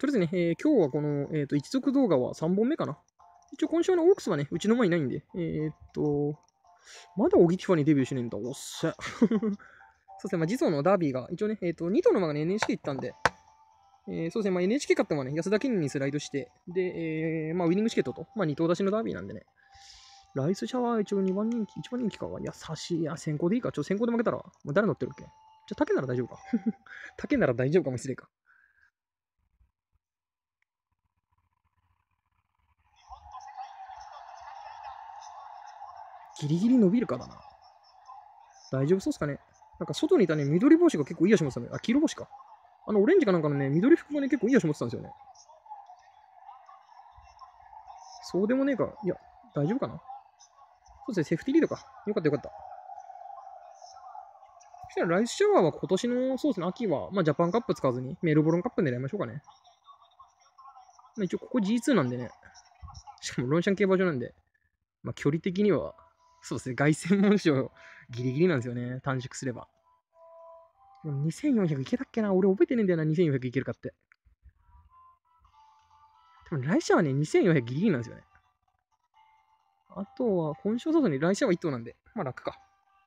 とりあえずね、今日はこの、一族動画は3本目かな。一応今週のオークスはね、うちの前にないんで、まだオギティファにデビューしねえんだ。おっしゃ。そうですね、まあ、実のダービーが、一応ね、2頭の馬がね、NHK 行ったんで、そうですね、まあ、NHK 勝った馬ね、安田記念にスライドして、で、まあ、ウィニングチケットと、まあ、2頭出しのダービーなんでね、ライスシャワー一応2番人気、1番人気か。いや、いや、先行でいいか。先行で負けたら、もう誰乗ってるっけ。じゃあ、竹なら大丈夫か。竹なら大丈夫かもしれんか。ギリギリ伸びるからな。大丈夫そうっすかね。なんか外にいたね、緑帽子が結構いい足持ってたね。あ、黄色帽子か。オレンジかなんかのね、緑服がね、結構いい足持ってたんですよね。そうでもねえか。いや、大丈夫かな。そうですね、セーフティーリードか。よかったよかった。そしたらライスシャワーは今年の、そうですね、秋は、まあ、ジャパンカップ使わずに、メルボルンカップ狙いましょうかね。まあ、一応ここ G2 なんでね。しかもロンシャン競馬場なんで、まあ、距離的には、そうですね、凱旋門賞ギリギリなんですよね、短縮すれば。でも2400いけたっけな。俺覚えてねえんだよな、2400いけるかって。でも来週はね、2400ギリギリなんですよね。あとは、今週外に来週は1頭なんで、まあ楽か。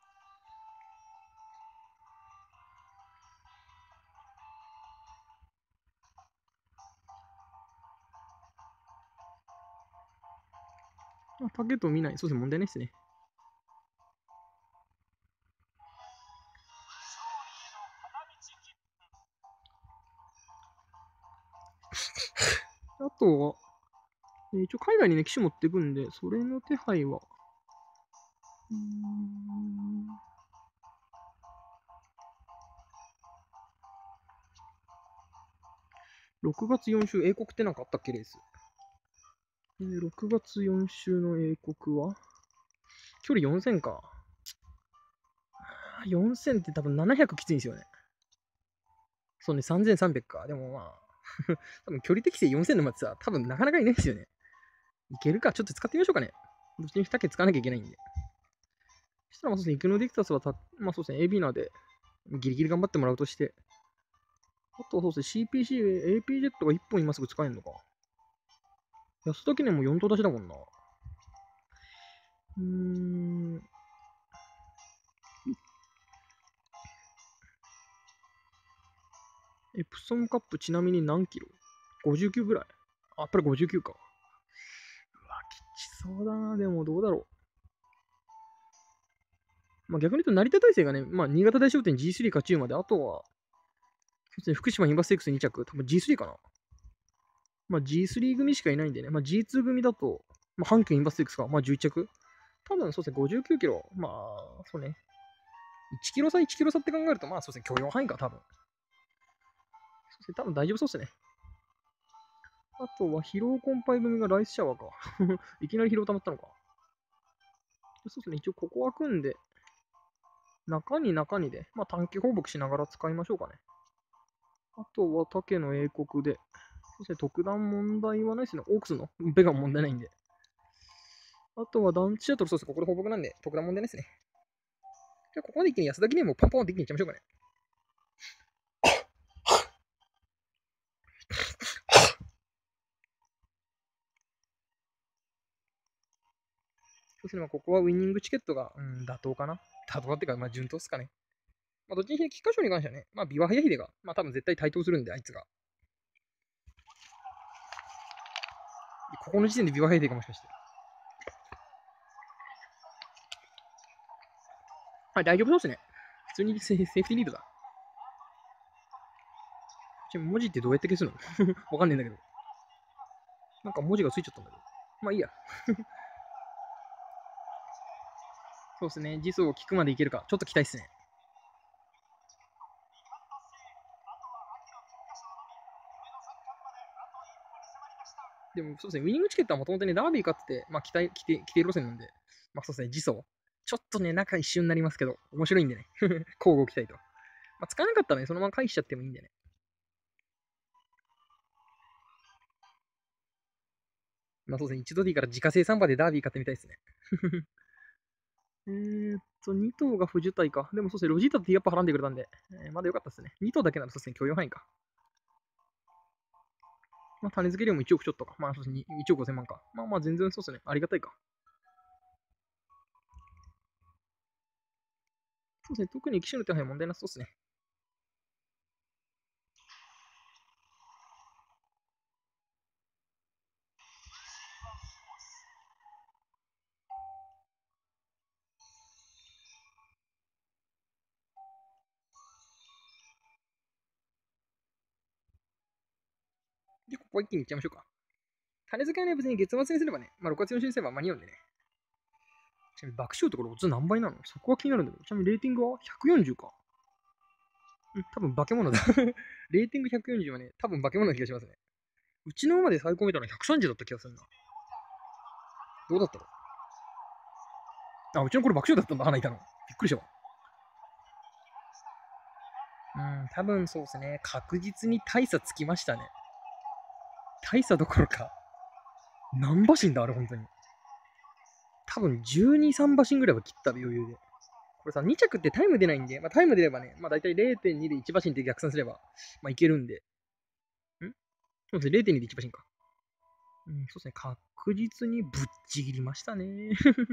まあ、ターゲットを見ない。そうですね、問題ないですね。あとは、一応海外にね、機種持っていくんで、それの手配は、6月4週、英国ってなんかあったっけ、レース。6月4週の英国は、距離4000か。4000って多分700きついんですよね。そうね、3300か。でもまあ、多分距離適正4000の馬ってさ、多分なかなかいないですよね。いけるか、ちょっと使ってみましょうかね。どっちに2桁使わなきゃいけないんで。そしたら、まあそうですね、イクノディクタスはまあそうですね、エビナでギリギリ頑張ってもらうとして、あとはそうですね、CPC、AP ジェットが1本今すぐ使えるのか。安田記念も4頭出しだもんな。エプソンカップちなみに何キロ？ 59 ぐらい。あ、やっぱり59か。うわ、きちそうだな。でもどうだろう。まあ逆に言うと成田大生がね、まあ新潟大商店 G3 勝ち馬で、あとは、そうですね、福島インバステークス2着、多分 G3 かな。まあ G3 組しかいないんでね、まあ G2 組だと、まあ阪急インバステークスか、まあ11着。多分そうですね、59キロ。まあ、そうね。1キロ差、1キロ差って考えると、まあそうですね、許容範囲か、多分。そうですね、多分大丈夫そうですね。あとは疲労困憊組がライスシャワーか。いきなり疲労溜まったのか。そうですね、一応ここは組んで、中に中にで、まあ短期放牧しながら使いましょうかね。あとは竹の英国で、そして特段問題はないですね。オークスのベガも問題ないんで。あとはダンチシャトル、そうですね、ここで放牧なんで、特段問題ないですね。じゃあここで一気に安田記念もパンパンって一気にいっちゃいましょうかね。そうですね、まあ、ここはウィニングチケットが、妥当かな。妥当っていうか、まあ順当っすかね。まあ、どっちにしろ菊花賞に関してはね、まあ、ビワハヤヒデが、まあ、多分絶対対等するんで、あいつが。ここの時点でビワハヤヒデがもしかして。はい、大丈夫そうですね。普通にセーフティーリードだ。文字ってどうやって消すのわかんねえんだけど。なんか文字がついちゃったんだけど。まあいいや。そうですね。実装を聞くまでいけるか。ちょっと期待っすね。でもそうですね。ウィニングチケットはもともとね、ダービー勝ってて、まあ期待、規定路線なんで、まあそうですね。実装。ちょっとね、中一瞬になりますけど、面白いんでね。交互期待と。まあ、使わなかったらね、そのまま回避しちゃってもいいんでね。まあそうですね。一度でいいから自家製サンバでダービー買ってみたいですね。2頭が不受胎か。でもそうですね、ロジータとティーアップ絡んでくれたんで、まだ良かったですね。2頭だけならそうですね、許容範囲か。 まあ、種付け料も1億ちょっとか。まあ、そうですね。1億5000万か。まあまあ、全然そうですね。ありがたいか。そうですね。特に機種の手配は問題なさそうですね。で、ここは一気にいっちゃいましょうか。種付けはね、別に月末にすればね、まあ、6月4日にすれば間に合うんでね。ちなみに爆笑ところ、オッズ何倍なの？そこは気になるんだけど。ちなみにレーティングは140か。うん、多分化け物だ。レーティング140はね、多分化け物な気がしますね。うちの馬で最高見たの130だった気がするな。どうだったの？あ、うちのこれ爆笑だったんだ、花いたの。びっくりしたわ。うん、多分そうですね。確実に大差つきましたね。大差どころか。何馬身だ、あれ、本当に。多分12、3馬身ぐらいは切った余裕で。これさ、2着ってタイム出ないんで、まあ、タイム出ればね、まあ、大体0.2で1馬身って逆算すれば、まあ、いけるんで。そうですね、0.2で1馬身か。うん、そうですね、確実にぶっちぎりましたね。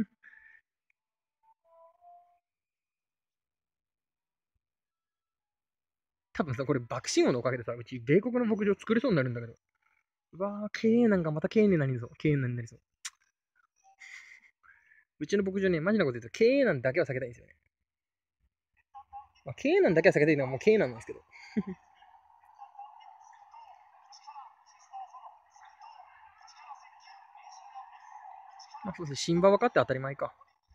多分さ、これ、爆心王のおかげでさ、うち、米国の牧場作れそうになるんだけど。うわー、経営難がまた経営難になりそう。経営難になりそう。うちの牧場ね、マジなこと言うと、経営難だけは避けたいんですよね。まあ、経営難だけは避けたいのはもう経営難なんですけど。まあ、そうですね、新馬分かって当たり前か。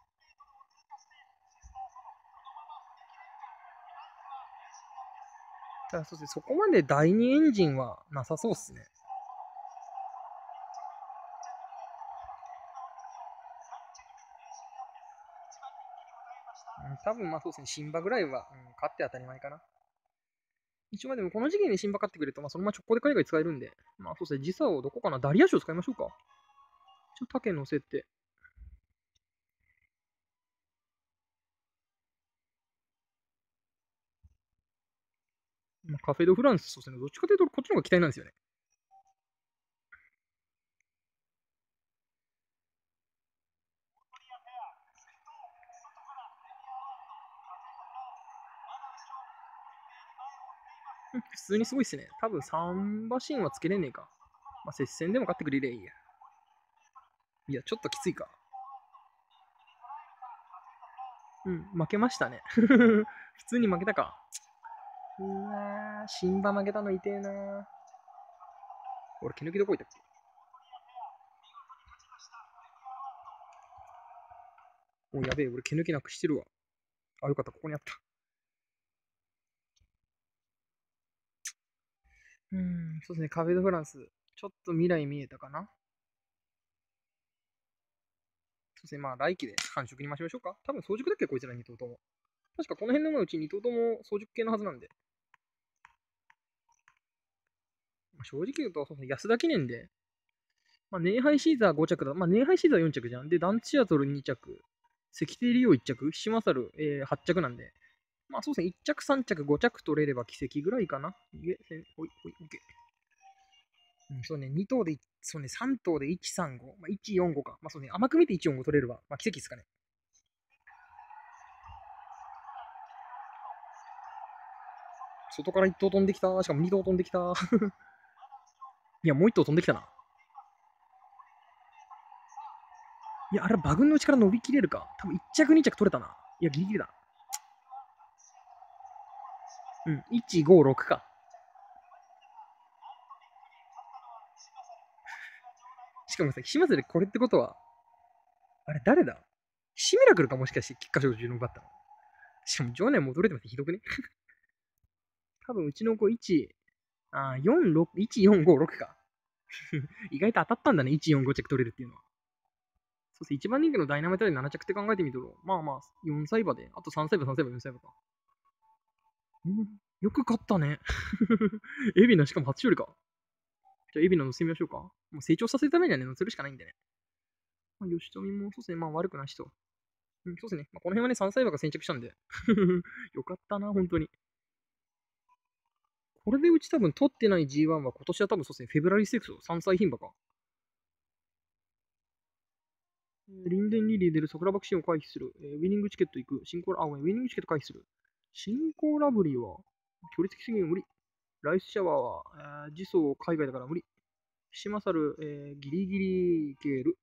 ただ、そうですね、そこまで第二エンジンはなさそうっすね。うん、多分まあそうですね、新馬ぐらいは、勝って当たり前かな。一応まあでもこの時期に新馬買ってくれると、まあそのまま直行で海外使えるんで、まあそうですね、時差をどこかな、ダリア賞使いましょうか。ちょっと竹乗せて。まあ、カフェドフランス、そうですね、どっちかというとこっちの方が期待なんですよね。普通にすごいっすね。多分3馬身はつけれねえか。まあ接戦でも勝ってくれりゃいいや。いや、ちょっときついか。うん、負けましたね。普通に負けたか。うわー、新馬負けたの痛えなー。俺、毛抜きどこいたっけ？お、やべえ、俺毛抜きなくしてるわ。あ、よかった、ここにあった。そうですね、カフェドフランス。ちょっと未来見えたかな。そうですね、まあ来季で繁殖にましょうか。多分早熟だっけ、こいつら2頭とも。確かこの辺のうち2頭とも早熟系のはずなんで。まあ、正直言うと、そうですね、安田記念で、まあ、ネイハイシーザー5着だ。まあ、ネイハイシーザー4着じゃん。で、ダンチアトル2着、石テリオ1着、シマサル、8着なんで、まあそうですね、1着、3着、5着取れれば奇跡ぐらいかな。ほい、ほい、オッケー。そうね、2頭で、そうね、3頭で135、まあ、145か。まあそうね、甘く見て145取れれば、まあ奇跡ですかね。外から1頭飛んできた。しかも2頭飛んできた。いや、もう1頭飛んできたな。いや、あれ馬群の内から伸びきれるか。多分1着、2着取れたな。いや、ギリギリだ。うん、156か。しかもさ、島津でこれってことは、あれ誰だ？シミラクルか、もしかして菊花賞中の奪ったの。しかも場内戻れてますひどくね？多分うちの子1、46、1456か。意外と当たったんだね、145着取れるっていうのは。そうです。一番人気のダイナマイトで7着って考えてみると、まあまあ、4歳馬で、あと3歳馬、3歳馬、4歳馬か。うん、よく勝ったね。エビナしかも初勝利か。じゃあエビナ乗せてみましょうか。もう成長させるためにはね、乗せるしかないんでね。まあ、吉富もそうですね、まあ悪くない人。うん、そうですね。まあ、この辺はね、3歳馬が先着したんで。よかったな、本当に。 これでうち多分取ってない G1 は今年は多分そうですね、フェブラリーステークス3歳牝馬か。リンデンリリー出る桜爆心を回避する。ウィニングチケット行く。ウィニングチケット回避する。新興ラブリーは、距離的すぎる無理。ライスシャワーは、自走海外だから無理。シマサル、ギリギリいける。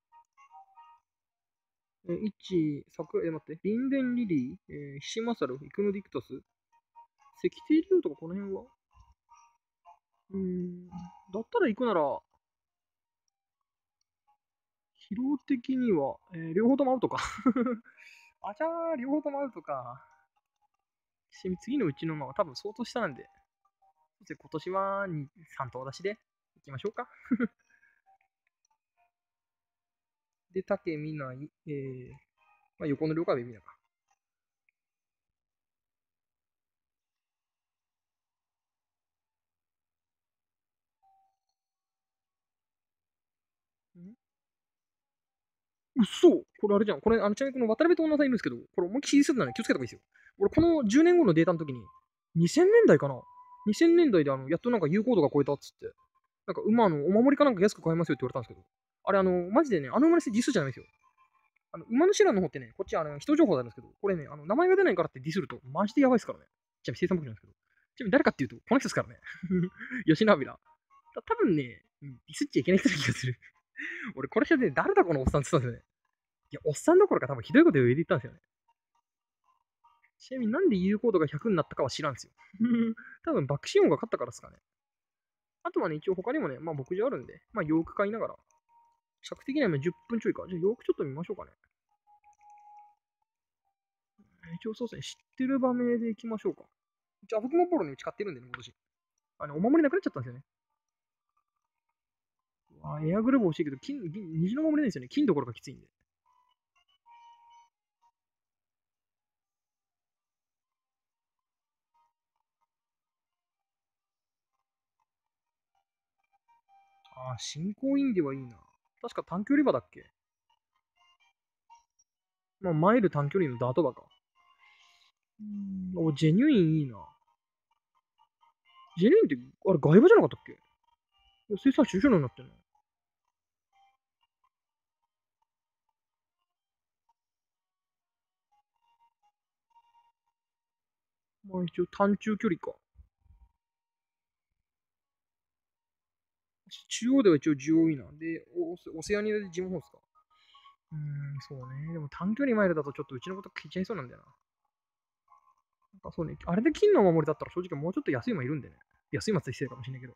待って、リンデンリリー、ヒシマサル、イクノディクタス、セキティリュウとかこの辺はだったら行くなら、疲労的には、両方ともアウトかあちゃー、両方ともアウトか。次のうちの馬は多分相当下なんで、今年は3頭出しで行きましょうか。で、竹見ない、横の両側で見なか。嘘これあれじゃん。これ、ちなみにこの渡辺と女さんいるんですけど、これ思いっきりするなら気をつけた方がいいですよ。俺、この10年後のデータの時に、2000年代かな ?2000 年代でやっとなんか有効度が超えたっつって、なんか馬のお守りかなんか安く買えますよって言われたんですけど、あれマジでね、馬の実数じゃないですよ。馬のシラの方ってね、こっち人情報なんですけど、これね、名前が出ないからってディスると、マジでやばいですからね。ちなみに生産僕なんですけど。ちなみに誰かっていうと、この人ですからね。吉野アビラ。多分ね、ディスっちゃいけない人な気がする。俺、これしてね、誰だこのおっさんって言ったんですよね。いや、おっさんどころか多分ひどいこと言ってたんですよね。ちなみになんで有効度が100になったかは知らんすよ。多分爆心音が勝ったからですかね。あとはね、一応他にもね、まあ牧場あるんで、まあヨーク買いながら、尺的には10分ちょいか。じゃあヨークちょっと見ましょうかね。一応そうですね、知ってる場名でいきましょうか。じゃあ僕もボロにうち買ってるんでね、今年。お守りなくなっちゃったんですよね。エアグルーブ欲しいけど、虹の守りないんですよね。金どころかきついんで。進行インディはいいな。確か短距離馬だっけ。まあ、マイル短距離のダート馬か。ジェニュインいいな。ジェニュインって、あれ外馬じゃなかったっけ。生産収集になってるの。まあ一応短中距離か。中央では一応需要いいな。で、オセアニアでジムホースか。そうね。でも短距離マイルだとちょっとうちのこと聞いちゃいそうなんだよな。なんかそうね。あれで金のお守りだったら正直もうちょっと安い馬いるんでね。安い馬って失礼かもしれないけど。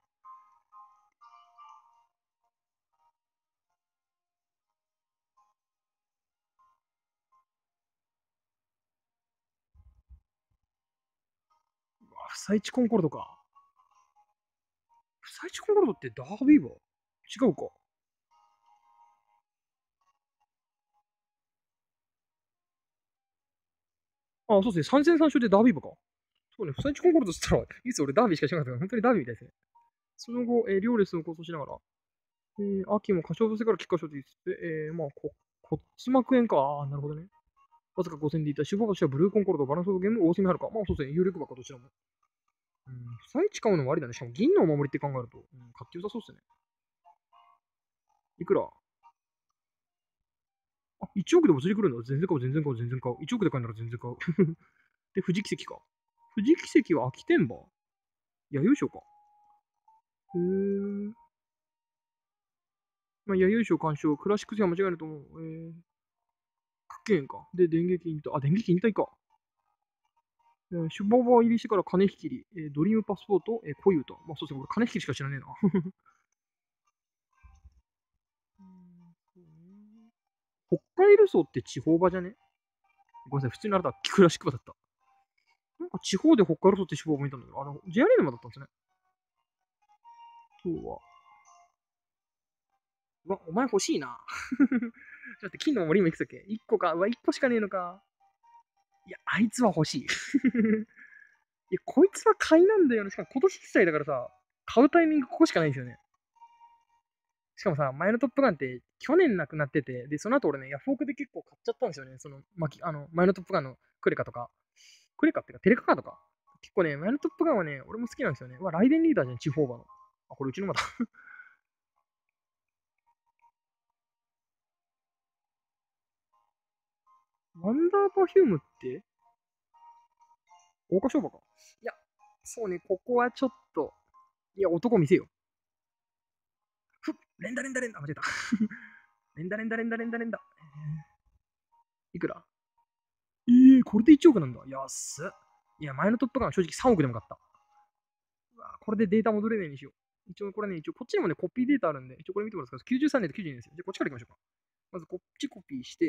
不採地コンコルドか。不採地コンコルドってダービー馬違うか。そうですね。3戦3勝でダービー馬か。そうね。不採地コンコルドって言ったら、いつ俺ダービーしかしなかったから、本当にダービーみたいですね。その後、両レースを構想しながら、秋も歌唱伏せから菊花賞と言って、骨膜炎か。なるほどね。わずか5000でいた主婦としてはブルーコンコルド、バランスゲーム、大隅春か。まあそうですね。有力馬か、どちらも。不採地買うのもありだね。しかも銀のお守りって考えると、買って良さそうですね。いくら1億でも釣り来るんだ。全然買う、全然買う、全然買う。1億で買うなら全然買う。で、富士奇跡か。富士奇跡は秋天馬弥生賞か。へー。まあ、弥生賞鑑賞、クラシックスは間違いないと思う。クッケーンか。で、電撃引退。電撃引退か。シュババ入りしてから金引きり、ドリームパスポート、恋歌。まあそうですね、俺金引きしか知らねえな。北海ルソーって地方馬じゃね。ごめんなさい、普通にあれだ、クラシック馬だった。なんか地方で北海ルソーって地方馬見たんだけど、JR 馬だったんですね。今日は。お前欲しいな。ちょっと待って、金の森今いくつだっけ ?1 個か。1個しかねえのか。いや、あいつは欲しい。いや、こいつは買いなんだよね。しかも今年1歳だからさ、買うタイミングここしかないんですよね。しかもさ、前のトップガンって去年亡くなってて、で、その後俺ね、ヤフオクで結構買っちゃったんですよね。前のトップガンのクレカとか。クレカっていうか、テレカカードか。 結構ね、前のトップガンはね、俺も好きなんですよね。ライデンリーダーじゃん、地方馬の。あ、これうちの馬だ。ワンダーパフュームって桜花賞馬か。いや、そうね、ここはちょっと、いや、男見せよ。連打連打連打、間違えた。連打連打連打連打連打。いくらこれで1億なんだ。安っ。いや、前のトップガンは正直3億でも買った。うわこれでデータ戻れないようにしよう。一応これね、こっちにもね、コピーデータあるんで、一応これ見てもらってください。93年と92年ですよ。じゃあこっちから行きましょうか。まずこっちコピーして、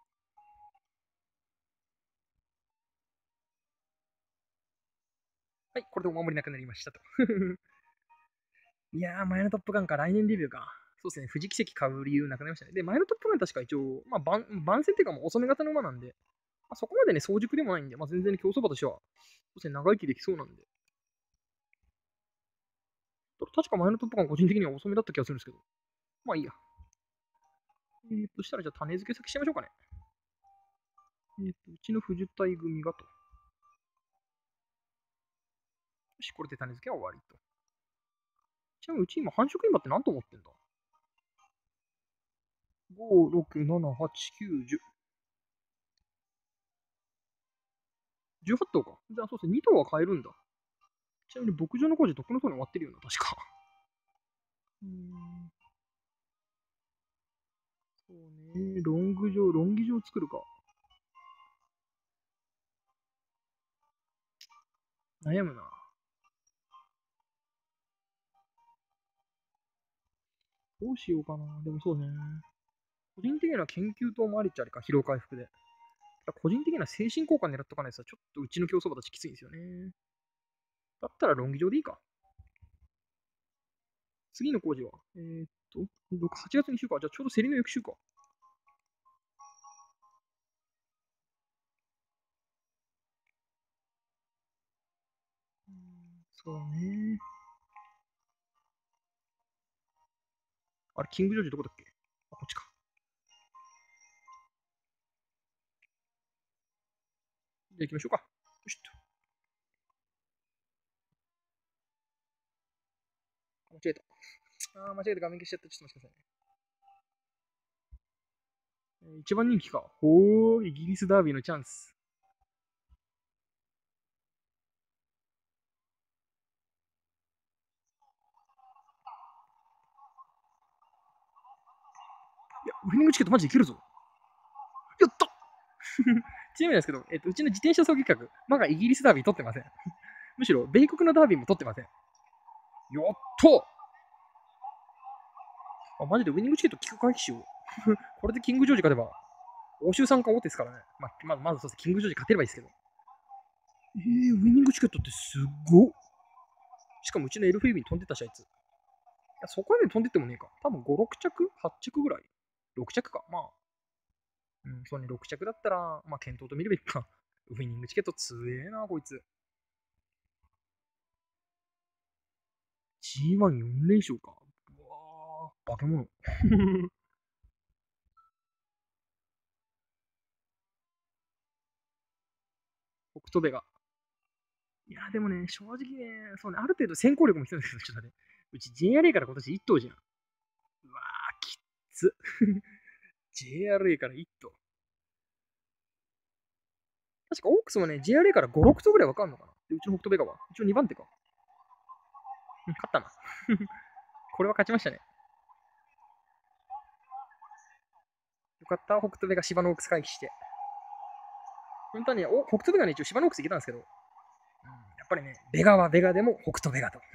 はい、これでお守りなくなりましたと。いやー、前のトップガンか、来年デビューか。そうですね、富士奇跡買う理由なくなりましたね。で、前のトップガン確か一応、まあ、番線っていうかもう遅め型の馬なんで、まあ、そこまでね、早熟でもないんで、まあ、全然競走馬としては、そうですね、長生きできそうなんで。確か前のトップガン個人的には遅めだった気がするんですけど。まあいいや。したらじゃあ種付け先しちゃいましょうかね。うちの富士体組がと。よし、これで種付けは終わりと。ちなみにうち今繁殖馬って何と思ってんだ？ 5、6、7、8、9、10。18頭か。じゃあそうですね、2頭は買えるんだ。ちなみに牧場の工事とっくのとこに終わってるよな、確か。そうね、ロンギ場作るか。悩むな。どうしようかな。でもそうね。個人的には研究棟もありっちゃありか、疲労回復で。個人的には精神効果狙っとかないとさ、ちょっとうちの競走馬たちきついんですよね。だったらロンギ場でいいか。次の工事は8月に週か。じゃあちょうど競りの翌週か。そうね。あれ、キングジョージどこだっけ？あ、こっちか。じゃあ行きましょうか。よしっと。間違えた。間違えて画面消しちゃった。ちょっと待ってくださいね。一番人気か。ほー、イギリスダービーのチャンス。いや、ウィニングチケットマジでいけるぞ。やったちなみになんですけど、うちの自転車操業客、まだイギリスダービー取ってません。むしろ、米国のダービーも取ってません。やったマジでウィニングチケット聞く回避しよう。これでキングジョージ勝てば、欧州参加大手ですからね。まずそうですキングジョージ勝てればいいですけど。ウィニングチケットってすごっ。しかもうちのエルフィービーに飛んでたし、あいつ。いや、そこまで飛んでってもねえか。多分5、6着 ?8 着ぐらい ?6 着か。まあ、そうね、6着だったら、まあ、検討と見るべきか。ウィニングチケット強えな、こいつ。G14 連勝か。うわー、化け物。北斗ベガ。いや、でもね、正直ね、そうね、ある程度先行力も必要ですけど、ちょっとね、うち JRA から今年1頭じゃん。うわー、きっつ。JRA から1頭。確かオークスもね、JRA から5、6頭ぐらいわかんのかな。でうちの北斗ベガは。一応2番手か。勝ったな。これは勝ちましたね。よかった、北斗ベガ芝のオークス回避して。本当はね、北斗ベガね、一応芝のオークス行けたんですけど、やっぱりね、ベガはベガでも北斗ベガと。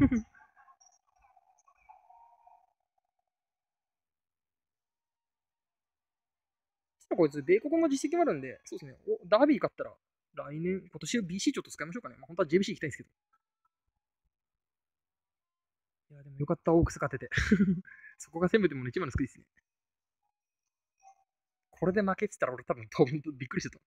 こいつ、米国の実績もあるんで、そうですね、ダービー勝ったら、来年、今年は BC ちょっと使いましょうかね。まあ、本当は JBC 行きたいんですけど。いや、でもよかった、オークス勝てて。そこがせめてもの一番の救いですね。これで負けてたら俺多分びっくりしてた。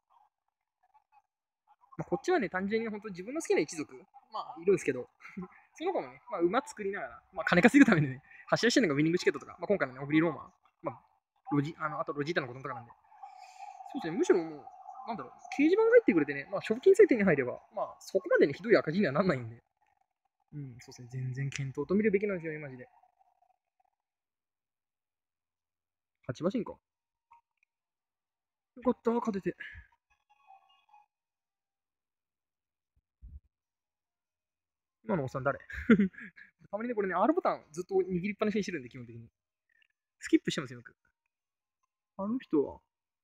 まあ、こっちはね、単純に本当自分の好きな一族、まあ、いるんですけど、 その子もね、まあ、馬作りながら、まあ、金稼ぐためにね、走らしてるのがウィニングチケットとか、まあ、今回のね、オブリーローマン、まあ、あとロジータの子供とかなんで、そうですね、むしろもう、なんだろう、掲示板が入ってくれてね、まあ、賞金制定に入れば、まあ、そこまでにひどい赤字にはなんないんで、うん、そうですね、全然検討と見るべきなんですよね、マジで。8馬身か。よかった、勝てて。今のおっさん誰たまにね、これね、R ボタンずっと握りっぱなしにしてるんで、基本的に。スキップしてますよ、よく。あの人は、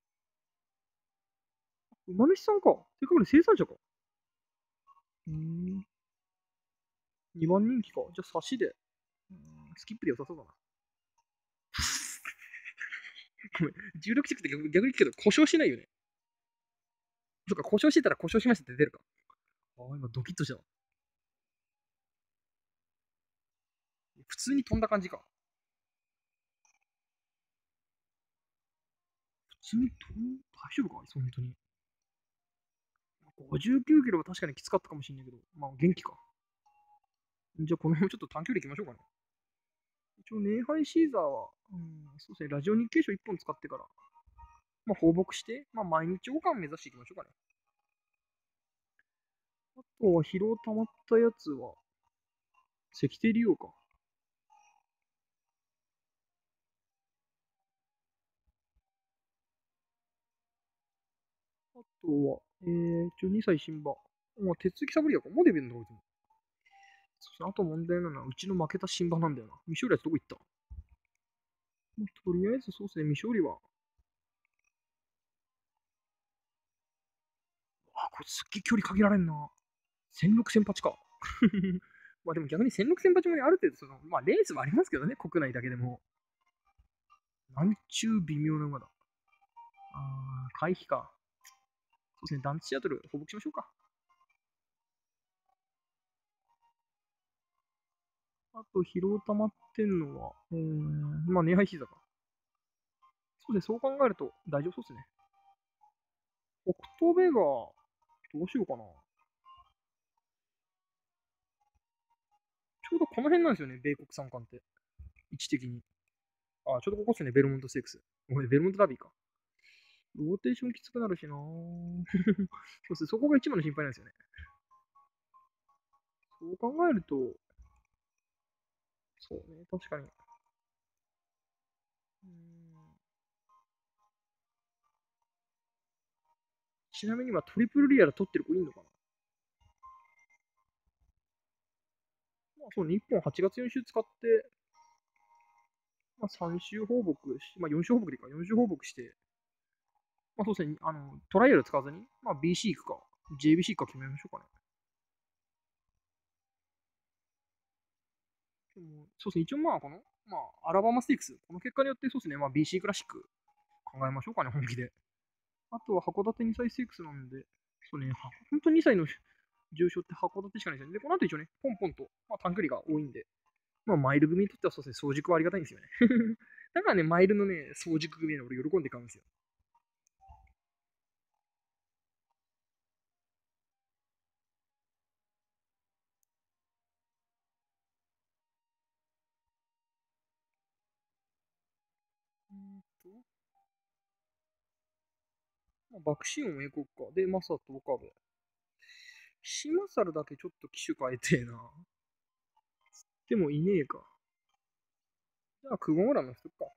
馬主さんか。せっかくで生産者か。2番人気か。じゃあ、差しで。スキップで良さそうだな。ごめん、16着って逆に聞くけど、故障しないよね。そっか、故障してたら故障しましたって出るか。ああ、今ドキッとした。普通に飛んだ感じか。普通に飛ん大丈夫か本当に。59キロは確かにきつかったかもしれないけど、まあ元気か。じゃあこのままちょっと短距離行きましょうかね。一応、ネイハイシーザーは、そうですね、ラジオ日経賞1本使ってから、まあ放牧して、まあ毎日王冠目指していきましょうかね。あとは疲労溜まったやつは、石庭利用か。あとは、2歳新馬。まあ、手続きサブリアか。もうデビューのとこいつも。あと問題なのは、うちの負けた新馬なんだよな。未勝利はどこ行った？とりあえずそうですね、未勝利は。あ、これすっげえ距離限られんな。1600、1008か。まあでも逆に1600、1008もある程度まあレースはありますけどね、国内だけでも。なんちゅう微妙な馬だ。回避か。そうですね、ダンツシアトル放牧しましょうか。あと疲労溜まってんのは、まあネハイシーザか。そうですね、そう考えると大丈夫そうですね。オクトベガー、どうしようかな。ちょうどこの辺なんですよね、米国三冠って。位置的に。ちょうどここですね、ベルモントステークス。ごめん、ベルモントダービーか。ローテーションきつくなるしなそうですね、そこが一番の心配なんですよね。そう考えると、そうね、確かに。ちなみに今トリプルリアル取ってる子いんのかな。まあ、そう、日本8月4週使って、まあ、3週放牧し、まあ、4週放牧でいいか、4週放牧して、まあ、そうですね、トライアル使わずに、まあ、BC 行くか、JBC 行くか決めましょうかね。でもそうですね、一応まあ、まあ、アラバマステークス、この結果によって、そうですね、まあ、BC クラシック考えましょうかね、本気で。あとは函館2歳ステークスなんで、そうね、本当に2歳の重賞って函館しかないですよね。で、この後一応ね、ポンポンと、まあ、短距離が多いんで、まあ、マイル組にとってはそうですね、早熟はありがたいんですよね。だからね、マイルのね、早熟組ね、俺喜んで買うんですよ。と、まあ、バクシオン英国か。で、マサと岡部。シマサルだけちょっと機種変えてえな。でもいねえか。じゃあ、クゴンラの人か。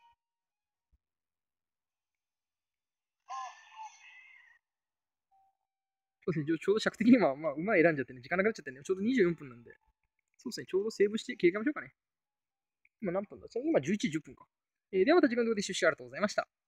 そうですね、ちょうど尺的には、まあ、馬選んじゃってね、時間なくなっちゃってね、ちょうど24分なんで。そうですね、ちょうどセーブして切り替えましょうかね。今何分だ今11時10分か。ではまた時間のところで出資ありがとうございました。